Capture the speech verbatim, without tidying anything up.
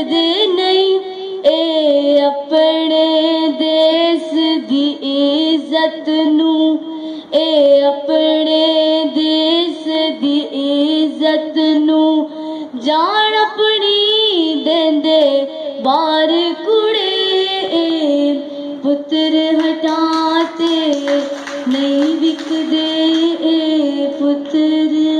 दे नहीं ए अपने देश दी इज्जत नू ए अपने देश दी इज्जत नू जान अपनी देंदे बार कुड़े पुत्र हटाते नहीं विकदे पुत्र